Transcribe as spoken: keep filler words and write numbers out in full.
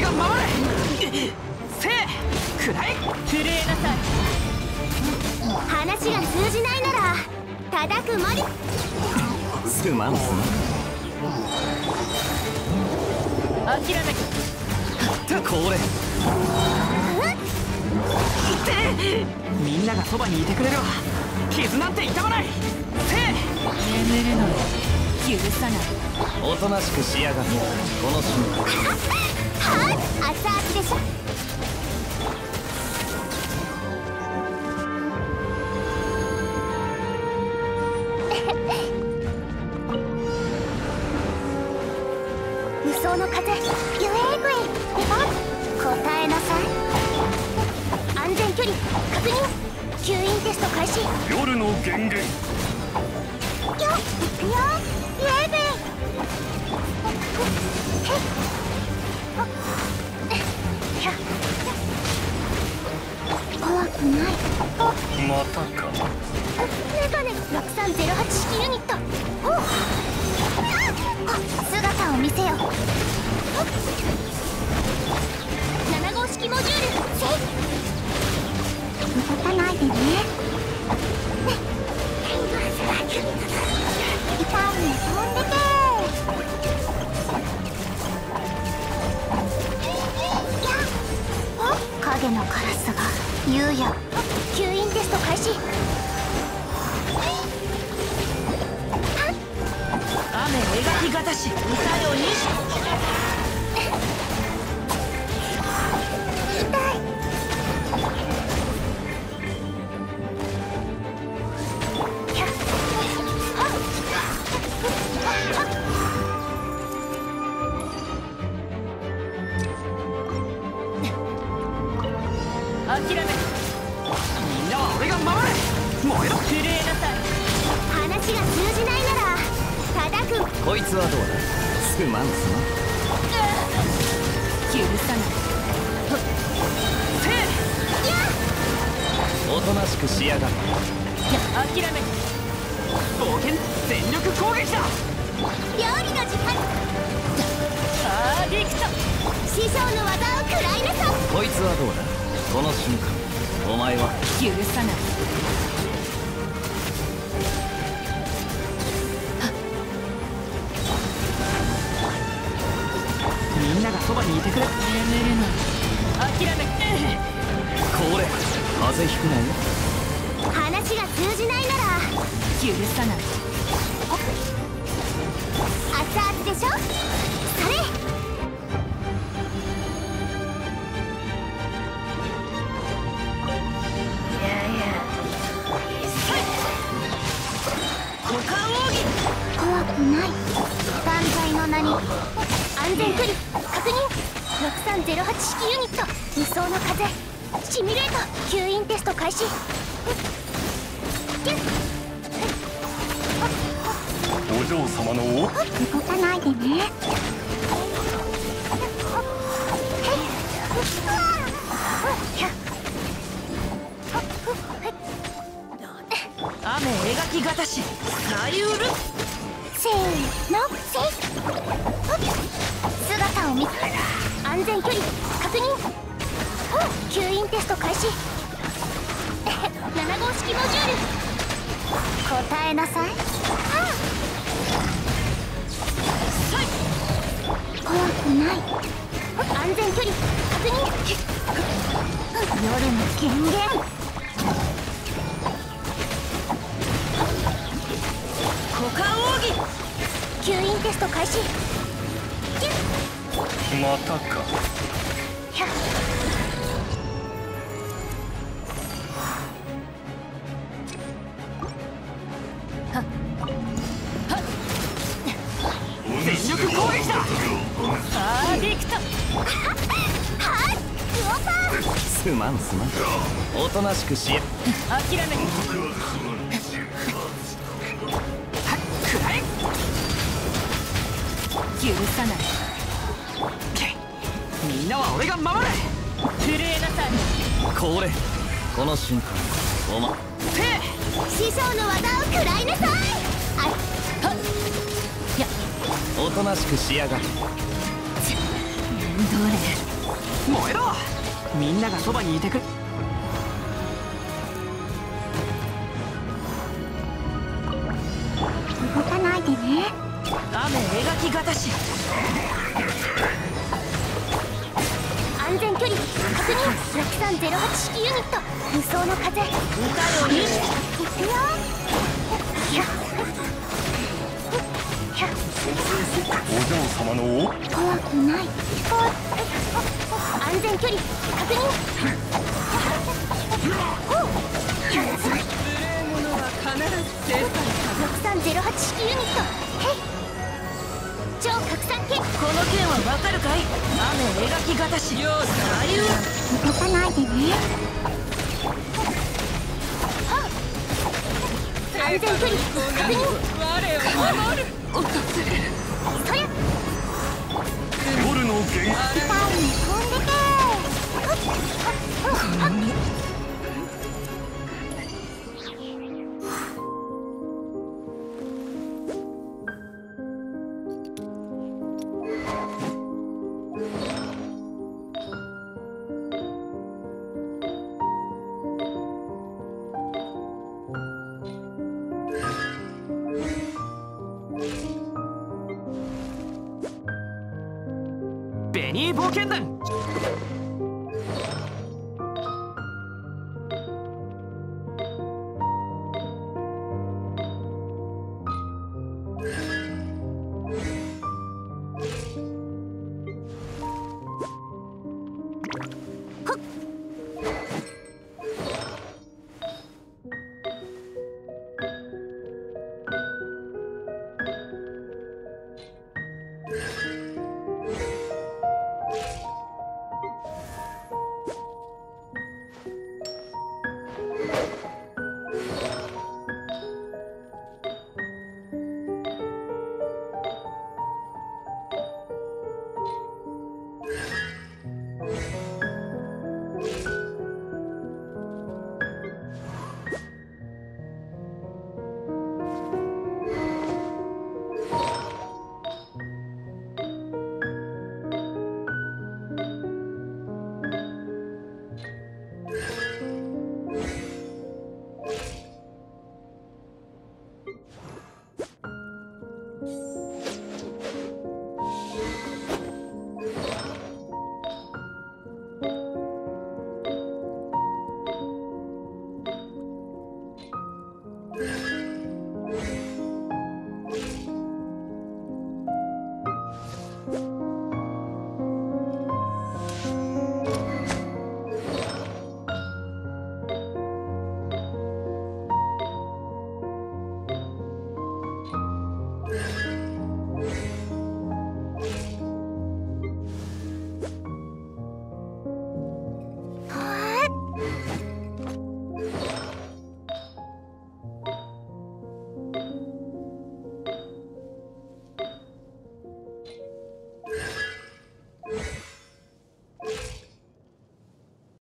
が守れ。せいくらえ震えなさい。 話が通じないなら叩くまで。 すまんすまん。諦めてこれみんながそばにいてくれるわ。傷なんて痛まない。せい眠るのよ許さない。おとなしくしやがって。この瞬間はい、熱々でしょ。無双の風ゆえぐい出番答えなさい。安全距離確認。吸引テスト開始。 夜の源源よっいくよゆえぐい。怖くない。 またか。 メガネろくさんゼロはち式ユニット。姿を見せよ。なな号式モジュールせい動かないでね。痛いね飛んでけ。影のカラスが優也。吸引テスト開始。 雨描きがたし歌よにし。 痛い。 諦めみんなは俺が守れ。燃えろ震えなさい。 話が通じないなら叩く。 こいつはどうだ。すまんすまん。許さない。せいおとなしくしやがって。いや諦め冒険全力攻撃だ。 料理の時間。 アーディクト師匠の技を食らいなさい。 こいつはどうだ。この瞬間お前は許さない。みんながそばにいてくれ。眠るの諦めこれ風邪ひくなよ。 話が通じないなら許さない。 熱々でしょ。それ怖くない。断罪の名に。安全距離確認。ろくさんゼロはち式ユニット無双の風シミュレート。吸引テスト開始。 お嬢様のお動かないでね。 雨描きがたしさゆる。 せーのせい姿を見て。安全距離確認。吸引テスト開始。なな号式モジュール答えなさい。怖くない。安全距離確認。夜の権限。 股間奥義吸引テスト開始。 またか。 全力攻撃だ。アーディクトすまんすまん。おとなしくしや諦めくらえ許さない。みんなは俺が守れ。震えなさい。これこの瞬間おませ師匠の技を食らいなさい。あはっいやおとなしくしやがる。どれ燃えろ。みんながそばにいてくれ。 動かないでね。 雨描きがたし。 安全距離確認。ろくさんゼロはち式ユニット無双の風。歌を入手。いくよ。 お嬢様の王。 怖くない。安全距離確認。ろくさんゼロはち式ユニットヘイ。超拡散剣。 この剣はわかるかい。雨描きがたし。よし、 動かないでね。安全距離確認。 我を守る。 そりゃ夜の元気。 痛いの飛んでけ。 ベニー冒険団。